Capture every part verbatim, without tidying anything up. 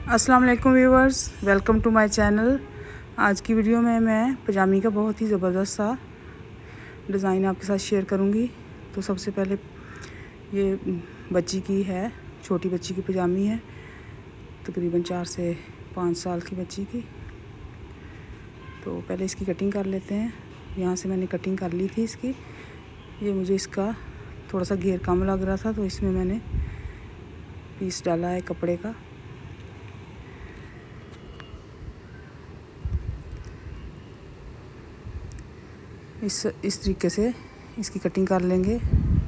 अस्सलाम वालेकुम viewers, welcome to my channel. आज की वीडियो में मैं पजामी का बहुत ही ज़बरदस्त सा डिज़ाइन आपके साथ शेयर करूंगी। तो सबसे पहले ये बच्ची की है, छोटी बच्ची की पजामी है, तकरीबन चार से पाँच साल की बच्ची की। तो पहले इसकी कटिंग कर लेते हैं। यहाँ से मैंने कटिंग कर ली थी इसकी। ये मुझे इसका थोड़ा सा घेर कम लग रहा था, तो इसमें मैंने पीस डाला है कपड़े का। इस इस तरीके से इसकी कटिंग कर लेंगे।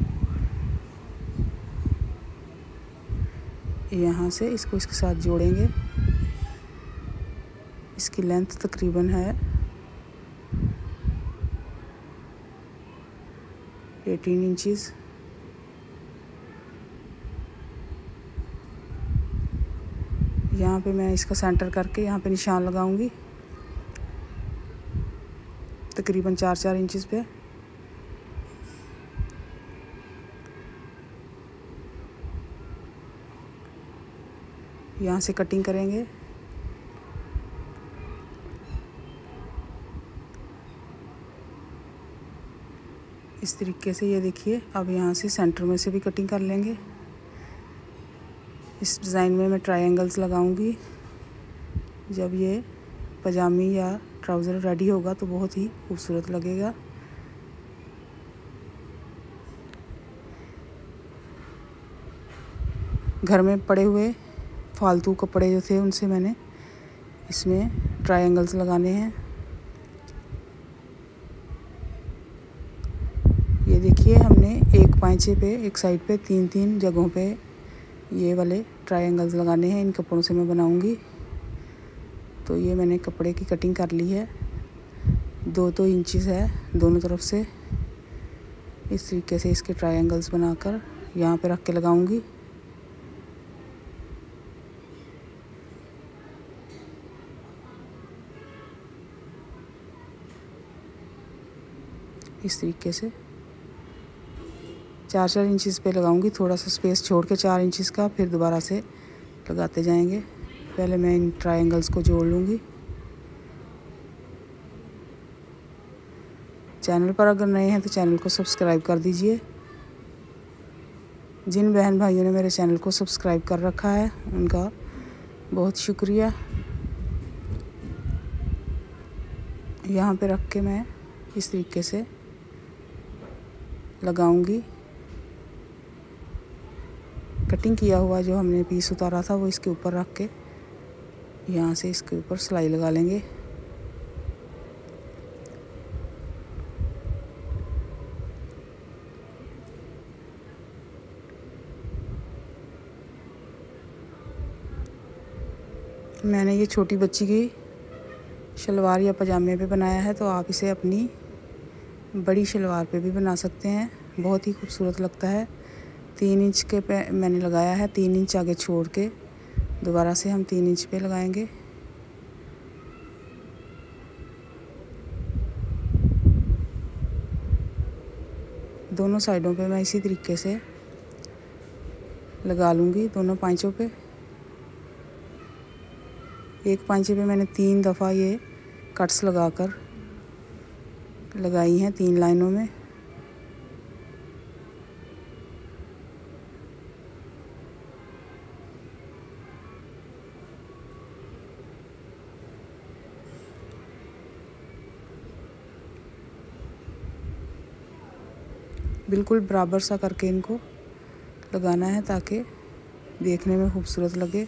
यहाँ से इसको इसके साथ जोड़ेंगे। इसकी लेंथ तकरीबन है अठारह इंचेस। यहाँ पे मैं इसका सेंटर करके यहाँ पे निशान लगाऊंगी तकरीबन चार चार इंचेस पे। यहाँ से कटिंग करेंगे। इस तरीके से ये देखिए। अब यहाँ से सेंटर में से भी कटिंग कर लेंगे। इस डिज़ाइन में मैं ट्रायंगल्स लगाऊंगी। जब ये पजामी या ट्राउज़र रेडी होगा तो बहुत ही खूबसूरत लगेगा। घर में पड़े हुए फालतू कपड़े जो थे उनसे मैंने इसमें ट्रायंगल्स लगाने हैं। ये देखिए, हमने एक पांचे पे, एक साइड पे, तीन तीन जगहों पे ये वाले ट्रायंगल्स लगाने हैं। इन कपड़ों से मैं बनाऊंगी। तो ये मैंने कपड़े की कटिंग कर ली है। दो दो इंचेस है दोनों तरफ से। इस तरीके से इसके ट्रायंगल्स बनाकर यहाँ पे रख के लगाऊंगी। इस तरीके से चार चार इंचेस पे लगाऊंगी। थोड़ा सा स्पेस छोड़ के चार इंचेस का, फिर दोबारा से लगाते जाएंगे। पहले मैं इन ट्रायंगल्स को जोड़ लूँगी। चैनल पर अगर नए हैं तो चैनल को सब्सक्राइब कर दीजिए। जिन बहन भाइयों ने मेरे चैनल को सब्सक्राइब कर रखा है उनका बहुत शुक्रिया। यहाँ पे रख के मैं इस तरीके से लगाऊंगी। कटिंग किया हुआ जो हमने पीस उतारा था वो इसके ऊपर रख के यहाँ से इसके ऊपर सिलाई लगा लेंगे। मैंने ये छोटी बच्ची की शलवार या पजामे पे बनाया है, तो आप इसे अपनी बड़ी शलवार पे भी बना सकते हैं। बहुत ही खूबसूरत लगता है। तीन इंच के पे मैंने लगाया है। तीन इंच आगे छोड़ के दोबारा से हम तीन इंच पे लगाएंगे। दोनों साइडों पे मैं इसी तरीके से लगा लूँगी, दोनों पांचों पे। एक पांचे पे मैंने तीन दफ़ा ये कट्स लगाकर लगाई हैं, तीन लाइनों में। बिल्कुल बराबर सा करके इनको लगाना है ताकि देखने में खूबसूरत लगे।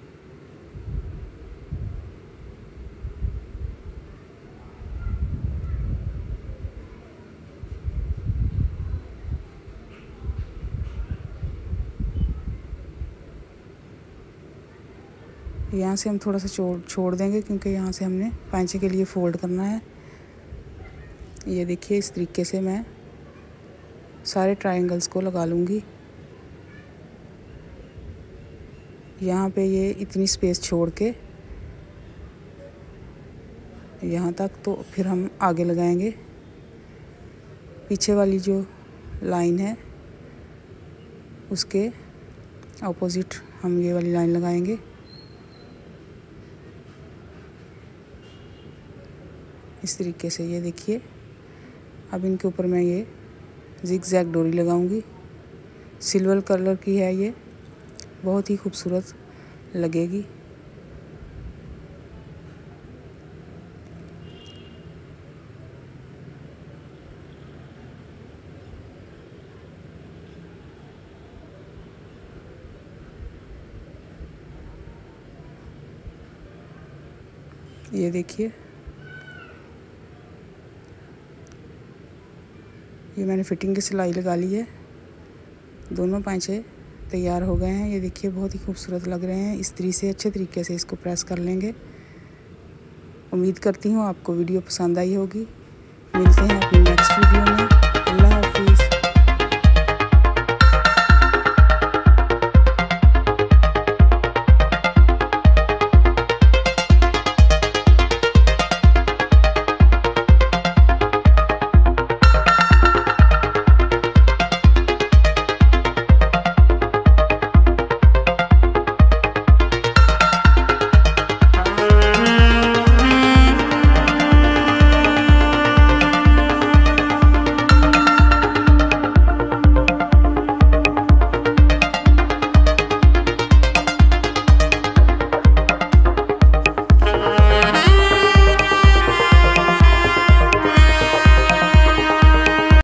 यहाँ से हम थोड़ा सा छोड़ छोड़ देंगे क्योंकि यहाँ से हमने पांचे के लिए फोल्ड करना है। ये देखिए, इस तरीके से मैं सारे ट्रायंगल्स को लगा लूँगी। यहाँ पे ये इतनी स्पेस छोड़ के यहाँ तक, तो फिर हम आगे लगाएंगे। पीछे वाली जो लाइन है उसके ऑपोजिट हम ये वाली लाइन लगाएंगे। इस तरीके से। ये देखिए, अब इनके ऊपर मैं ये जिग जैग डोरी लगाऊंगी। सिल्वर कलर की है ये, बहुत ही खूबसूरत लगेगी। ये देखिए, ये मैंने फिटिंग की सिलाई लगा ली है। दोनों पांचे तैयार हो गए हैं। ये देखिए, बहुत ही खूबसूरत लग रहे हैं। इस्त्री से अच्छे तरीके से इसको प्रेस कर लेंगे। उम्मीद करती हूँ आपको वीडियो पसंद आई होगी। मिलते हैं अपनी नेक्स्ट वीडियो में।